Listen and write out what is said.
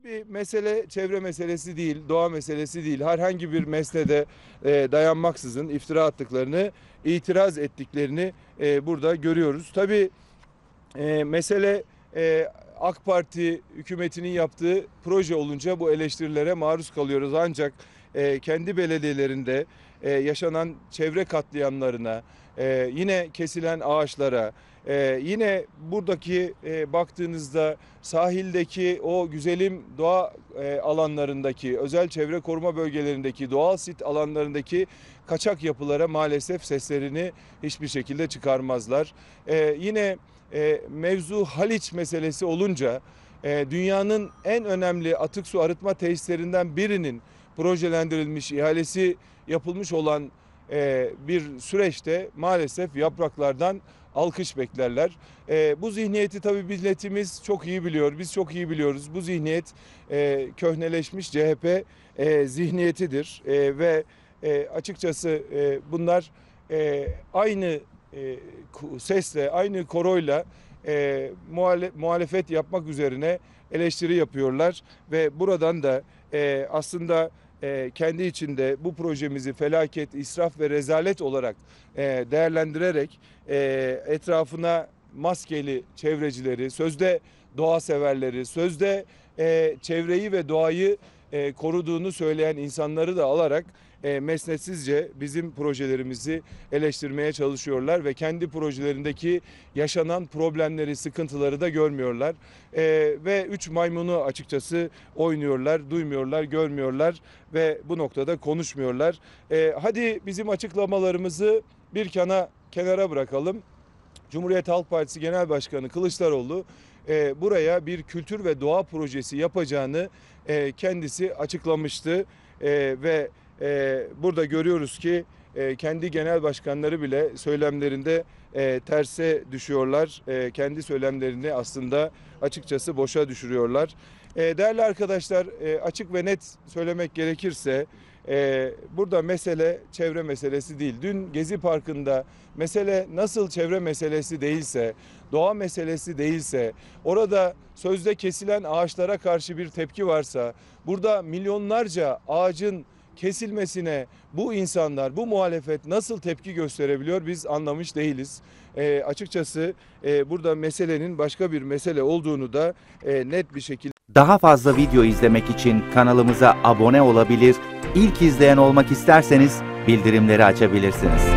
Bir mesele çevre meselesi değil, doğa meselesi değil. Herhangi bir meselede dayanmaksızın iftira attıklarını, itiraz ettiklerini burada görüyoruz. Tabii mesele AK Parti hükümetinin yaptığı proje olunca bu eleştirilere maruz kalıyoruz. Ancak kendi belediyelerinde yaşanan çevre katliamlarına, yine kesilen ağaçlara, yine buradaki baktığınızda sahildeki o güzelim doğa alanlarındaki, özel çevre koruma bölgelerindeki, doğal sit alanlarındaki kaçak yapılara maalesef seslerini hiçbir şekilde çıkarmazlar. Yine mevzu Haliç meselesi olunca dünyanın en önemli atık su arıtma tesislerinden birinin projelendirilmiş, ihalesi yapılmış olan bir süreçte maalesef yapraklardan alkış beklerler. Bu zihniyeti tabii milletimiz çok iyi biliyor. Biz çok iyi biliyoruz. Bu zihniyet köhneleşmiş CHP zihniyetidir. Ve açıkçası bunlar aynı sesle, aynı koroyla muhalefet yapmak üzerine eleştiri yapıyorlar. Ve buradan da aslında kendi içinde bu projemizi felaket, israf ve rezalet olarak değerlendirerek etrafına maskeli çevrecileri, sözde doğa severleri, sözde çevreyi ve doğayı koruduğunu söyleyen insanları da alarak mesnetsizce bizim projelerimizi eleştirmeye çalışıyorlar ve kendi projelerindeki yaşanan problemleri, sıkıntıları da görmüyorlar. Ve üç maymunu açıkçası oynuyorlar, duymuyorlar, görmüyorlar ve bu noktada konuşmuyorlar. Hadi bizim açıklamalarımızı bir kenara bırakalım. Cumhuriyet Halk Partisi Genel Başkanı Kılıçdaroğlu buraya bir kültür ve doğa projesi yapacağını kendisi açıklamıştı. Ve burada görüyoruz ki kendi genel başkanları bile söylemlerinde terse düşüyorlar. Kendi söylemlerini aslında açıkçası boşa düşürüyorlar. Değerli arkadaşlar, açık ve net söylemek gerekirse burada mesele çevre meselesi değil. Dün Gezi Parkı'nda mesele nasıl çevre meselesi değilse, doğa meselesi değilse, orada sözde kesilen ağaçlara karşı bir tepki varsa, burada milyonlarca ağacın kesilmesine bu insanlar, bu muhalefet nasıl tepki gösterebiliyor biz anlamış değiliz. Açıkçası burada meselenin başka bir mesele olduğunu da net bir şekilde. Daha fazla video izlemek için kanalımıza abone olabilir, ilk izleyen olmak isterseniz bildirimleri açabilirsiniz.